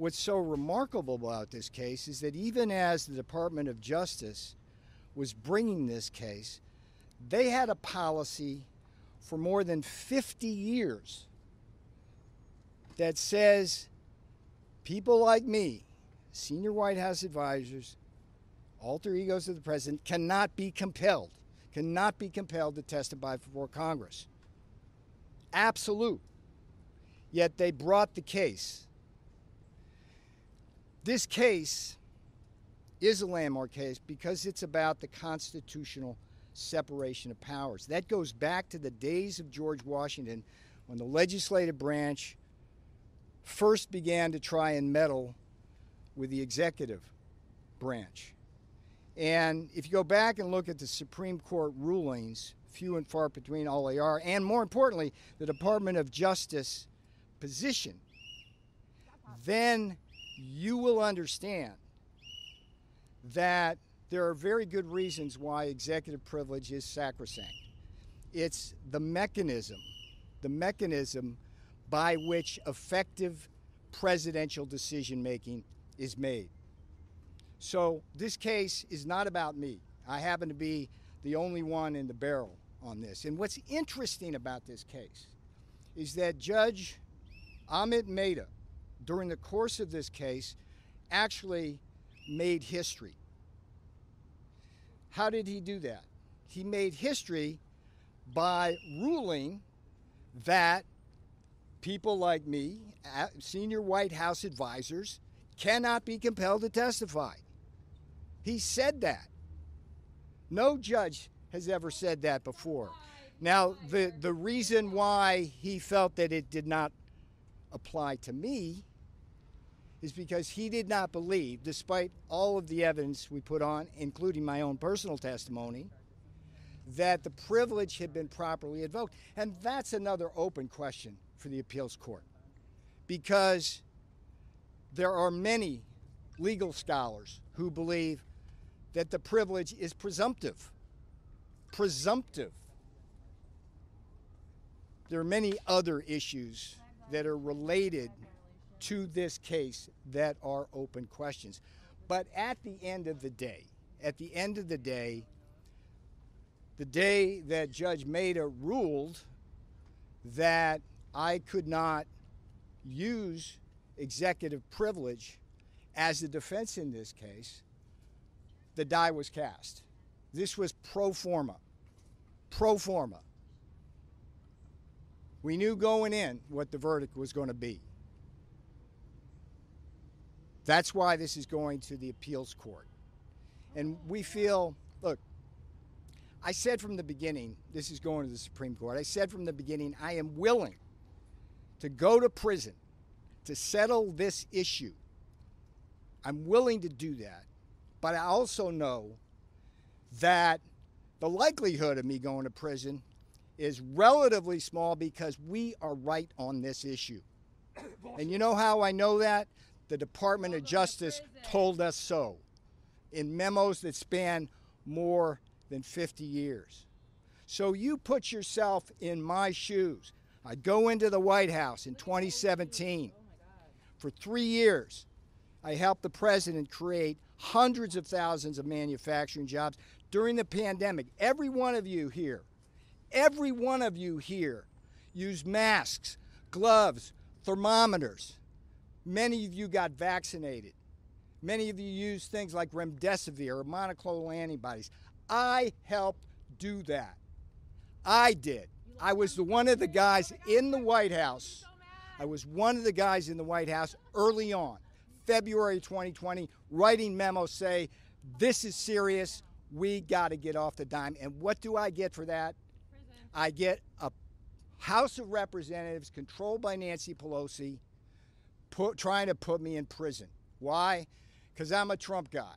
what's so remarkable about this case is that even as the Department of Justice was bringing this case, they had a policy for more than 50 years that says people like me, senior White House advisors, alter egos of the president, cannot be compelled to testify before Congress. Absolute. Yet they brought the case. This case is a landmark case because it's about the constitutional separation of powers. That goes back to the days of George Washington when the legislative branch first began to try and meddle with the executive branch. And if you go back and look at the Supreme Court rulings, few and far between all they are, and more importantly, the Department of Justice position, then you will understand that there are very good reasons why executive privilege is sacrosanct. It's the mechanism by which effective presidential decision-making is made. So this case is not about me. I happen to be the only one in the barrel on this. And what's interesting about this case is that Judge Amit Mehta, during the course of this case, actually made history. How did he do that? He made history by ruling that people like me, senior White House advisors, cannot be compelled to testify. He said that. No judge has ever said that before. Now, the reason why he felt that it did not apply to me is because he did not believe, despite all of the evidence we put on, including my own personal testimony, that the privilege had been properly invoked. And that's another open question for the appeals court, because there are many legal scholars who believe that the privilege is presumptive. Presumptive. There are many other issues that are related to this case that are open questions. But at the end of the day, the day that Judge Mehta ruled that I could not use executive privilege as the defense in this case, the die was cast. This was pro forma. Pro forma. We knew going in what the verdict was going to be. That's why this is going to the appeals court. And we feel, look, I said from the beginning, this is going to the Supreme Court. I said from the beginning, I am willing to go to prison to settle this issue. I'm willing to do that. But I also know that the likelihood of me going to prison is relatively small because we are right on this issue. And you know how I know that? The Department of Justice told us so in memos that span more than 50 years. So you put yourself in my shoes. I go into the White House in 2017. For 3 years, I helped the president create hundreds of thousands of manufacturing jobs during the pandemic. Every one of you here used masks, gloves, thermometers. Many of you got vaccinated. Many of you used things like remdesivir or monoclonal antibodies. I helped do that. I did. I was one of the guys in the White House. I was one of the guys in the White House early on, February 2020, writing memos say, this is serious. We got to get off the dime. And what do I get for that? Prison. I get a House of Representatives controlled by Nancy Pelosi trying to put me in prison. Why? Because I'm a Trump guy.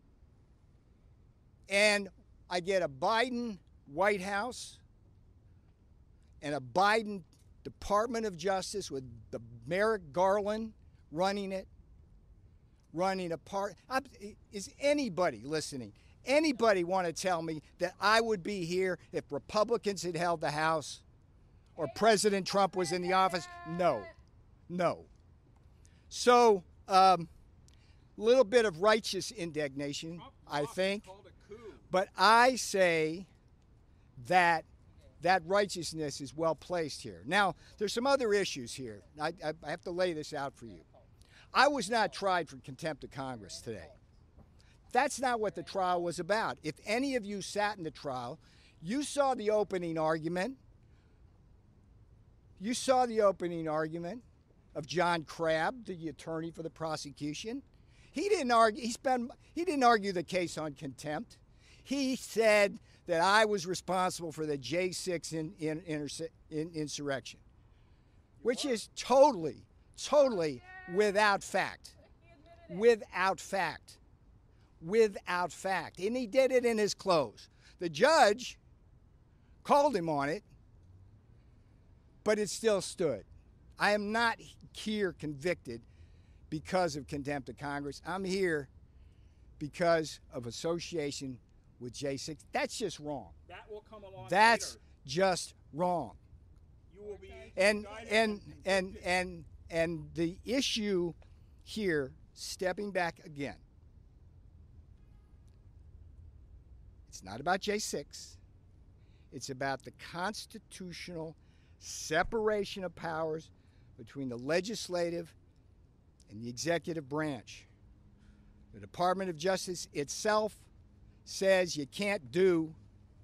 And I get a Biden White House and a Biden Department of Justice with the Merrick Garland running it, running a part. Is anybody listening? Anybody want to tell me that I would be here if Republicans had held the House or President Trump was in the office? No. No. So Little bit of righteous indignation, I think. But I say that that righteousness is well placed here. Now, there's some other issues here. I have to lay this out for you. I was not tried for contempt of Congress today. That's not what the trial was about. If any of you sat in the trial, you saw the opening argument. You saw the opening argument of John Crabb, the attorney for the prosecution. He didn't argue. He didn't argue the case on contempt. He said that I was responsible for the J6 insurrection, which is totally without fact. Without fact. Without fact. And he did it in his clothes. The judge called him on it, but it still stood. I am not here convicted because of contempt of Congress. I'm here because of association with J6. That's just wrong. That will come along That's later. just wrong. You will be and the issue here, stepping back again, it's not about J6. It's about the constitutional separation of powers between the legislative and the executive branch. The Department of Justice itself says you can't do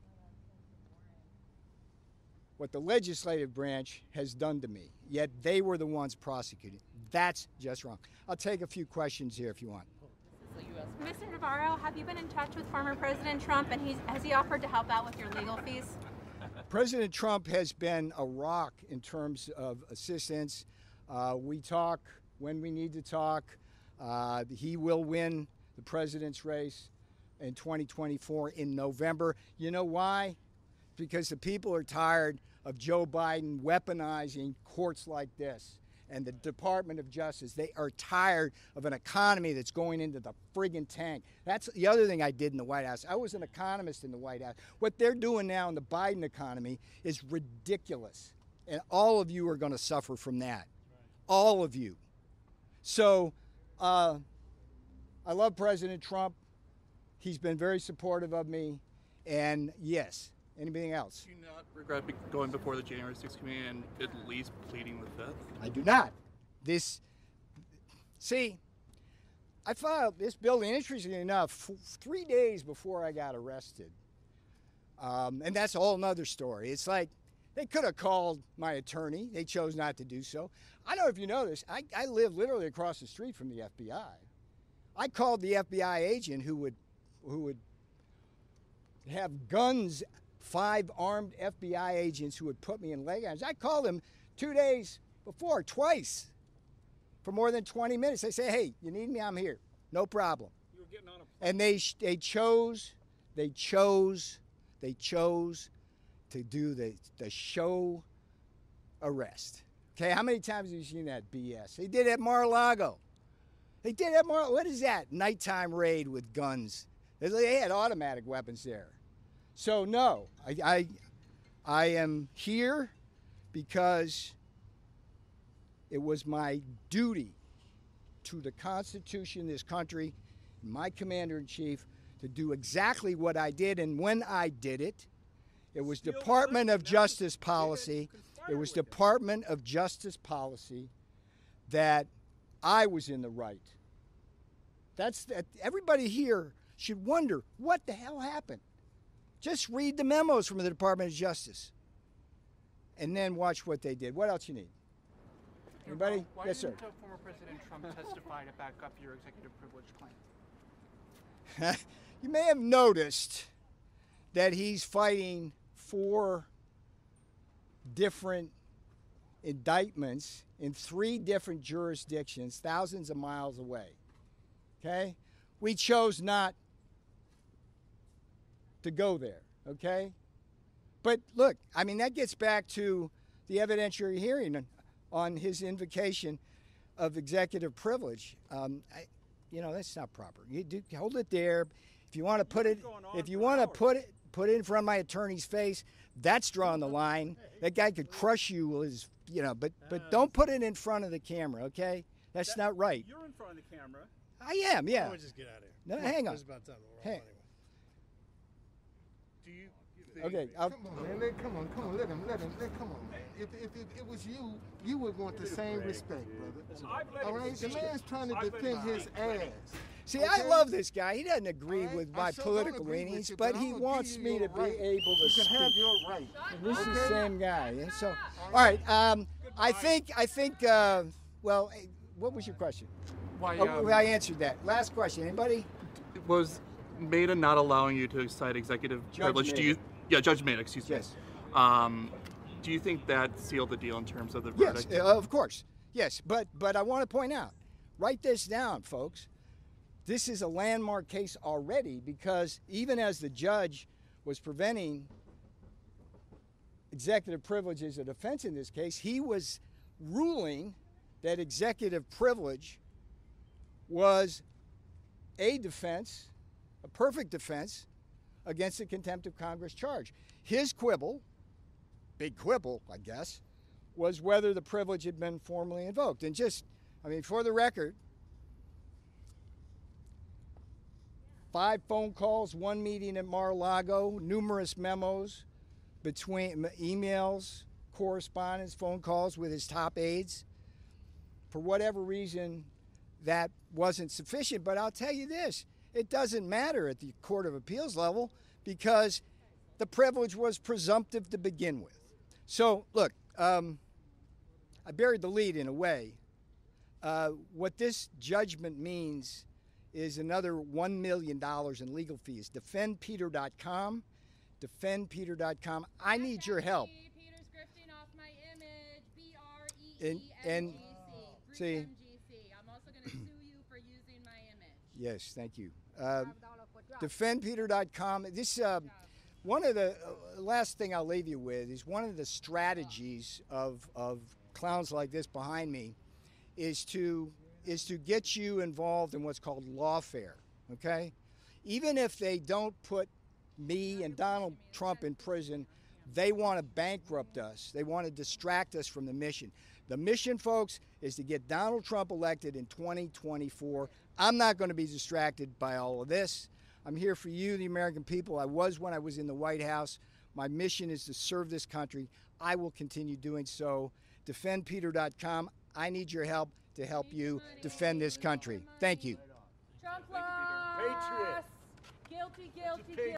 what the legislative branch has done to me, yet they were the ones prosecuting. That's just wrong. I'll take a few questions here if you want. Mr. Navarro, have you been in touch with former President Trump, and has he offered to help out with your legal fees? President Trump has been a rock in terms of assistance. We talk when we need to talk. He will win the president's race in 2024 in November. You know why? Because the people are tired of Joe Biden weaponizing courts like this and the Department of Justice. They are tired of an economy that's going into the friggin' tank. That's the other thing I did in the White House. I was an economist in the White House. What they're doing now in the Biden economy is ridiculous. And all of you are going to suffer from that. All of you. So I love President Trump. He's been very supportive of me. And yes, anything else? Do you not regret going before the January 6th committee and at least pleading the fifth? I do not. I filed this bill, interestingly enough, 3 days before I got arrested. And that's a whole nother story. It's like they could have called my attorney. They chose not to do so. I don't know if you know this. I live literally across the street from the FBI. I called the FBI agent who would have guns, 5 armed FBI agents who would put me in leg irons. I called him 2 days before, twice, for more than 20 minutes. They say, hey, you need me? I'm here. No problem. You were getting on a and they chose to do the show arrest. Okay, how many times have you seen that BS? They did it at Mar-a-Lago. What is that? Nighttime raid with guns. They had automatic weapons there. So no, I am here because it was my duty to the Constitution of this country, my commander-in-chief, to do exactly what I did. And when I did it, it was Department of Justice policy. It was Department of Justice policy that I was in the right. Everybody here should wonder what the hell happened. Just read the memos from the Department of Justice and then watch what they did. What else you need? Anybody? Why Yes, sir. didn't former President Trump testify to back up your executive privilege claim? You may have noticed that he's fighting 4 different indictments in 3 different jurisdictions, thousands of miles away. Okay? We chose not to go there, okay? But look, I mean, that gets back to the evidentiary hearing on his invocation of executive privilege. That's not proper. You do hold it there. If you want to put it, put it in front of my attorney's face, that's drawing the line. That guy could crush you with his, but don't put it in front of the camera, okay? That's not right. You're in front of the camera. I am, yeah. Why don't we just get out of here? No, Come on, hang on. It's about time to roll Hang- anyway. Do you Okay, I'll, Come on, man. Come on. Let him. Come on, man. If it was you, you would want the same respect, brother. All right? The man's trying to defend his ass. see, I Okay. love this guy. He doesn't agree All right? with I my sure don't political agree with leanings, you, but I'm he gonna wants give me you to your be right. able to You can have speak. your right. And this is the Okay? same guy. And so, all right. I think. Well, what was your question? why Oh, I answered that. Last question. Anybody? was Maida not allowing you to cite executive Judge privilege? Maida. Judge Maida, excuse me. Yes. Do you think that sealed the deal in terms of the Yes, verdict? of course. Yes, but I want to point out, write this down, folks. This is a landmark case already because even as the judge was preventing executive privilege as a defense in this case, he was ruling that executive privilege was a defense, a perfect defense, against the contempt of Congress charge. His quibble, big quibble, I guess, was whether the privilege had been formally invoked. And just, for the record, 5 phone calls, 1 meeting at Mar-a-Lago, numerous memos, between emails, correspondence, phone calls with his top aides. For whatever reason, that wasn't sufficient. But I'll tell you this, it doesn't matter at the Court of Appeals level because the privilege was presumptive to begin with. So, look, I buried the lead in a way. What this judgment means is another $1 million in legal fees. DefendPeter.com. DefendPeter.com. I need your help. Peter's grifting off my image. And see. I'm also going to sue you for using my image. Yes, thank you. DefendPeter.com. This one of the last thing I'll leave you with is one of the strategies of clowns like this behind me is to get you involved in what's called lawfare. Okay, even if they don't put me and Donald Trump in prison, they want to bankrupt us. They want to distract us from the mission. The mission, folks, is to get Donald Trump elected in 2024. I'm not going to be distracted by all of this. I'm here for you, the American people. I was when I was in the White House. My mission is to serve this country. I will continue doing so. DefendPeter.com. I need your help to help you defend this country. Thank you. Trump lost. Patriot. Guilty, guilty, guilty.